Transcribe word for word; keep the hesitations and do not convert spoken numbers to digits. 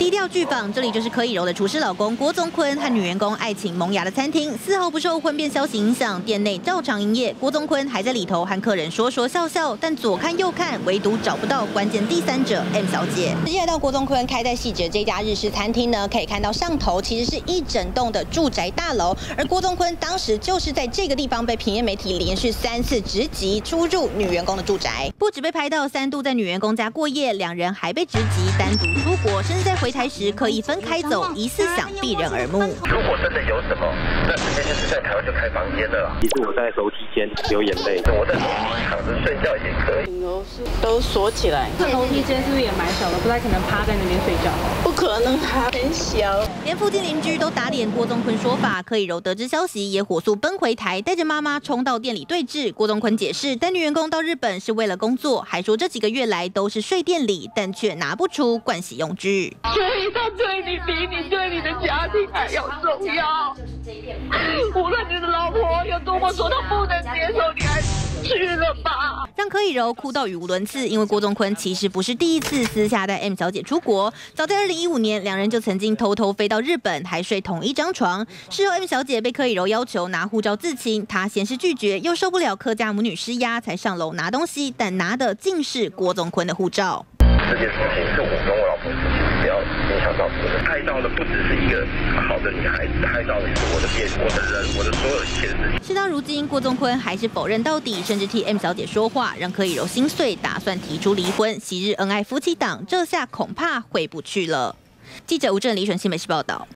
低调剧坊，这里就是柯以柔的厨师老公郭宗坤和女员工爱情萌芽的餐厅，丝毫不受婚变消息影响，店内照常营业。郭宗坤还在里头和客人说说笑笑，但左看右看，唯独找不到关键第三者 M 小姐。直接来到郭宗坤开在细致这家日式餐厅呢，可以看到上头其实是一整栋的住宅大楼，而郭宗坤当时就是在这个地方被平面媒体连续三次直击出入女员工的住宅，不止被拍到三度在女员工家过夜，两人还被直击单独出国，甚至在回台时刻意分开走，疑似想避人耳目。 如果真的有什么，那直接就是在台湾就开房间了啦。 其实我在楼梯间流眼泪， 我在躺着睡觉也可以。 顶楼是都锁起来， 这楼梯间是不是也蛮小的？不太可能趴在那边睡觉。 不可能，还很小。 连附近邻居都打脸郭宗坤说法，柯以柔得知消息也火速奔回台，带着妈妈冲到店里对峙。郭宗坤解释，带女员工到日本是为了工作，还说这几个月来都是睡店里，但却拿不出盥洗用具。 所以他对你比你对你的家庭还要重要。无论你的老婆有多么说他不能接受，你还去了吧？ 让柯以柔哭到语无伦次，因为郭宗坤其实不是第一次私下带 M 小姐出国，早在二零一五年，两人就曾经偷偷飞到日本，还睡同一张床。事后 M 小姐被柯以柔要求拿护照自清，她先是拒绝，又受不了柯家母女施压，才上楼拿东西，但拿的竟是郭宗坤的护照。 这件事情是我跟我老婆之间，不要影响到别人。害到的不只是一个好的女孩子，害到的是我的店、我的人、我的所有一切事情。 事到如今，郭宗坤还是否认到底，甚至替 M 小姐说话，让柯以柔心碎，打算提出离婚。昔日恩爱夫妻档，这下恐怕回不去了。记者吴正、李选新北市报道。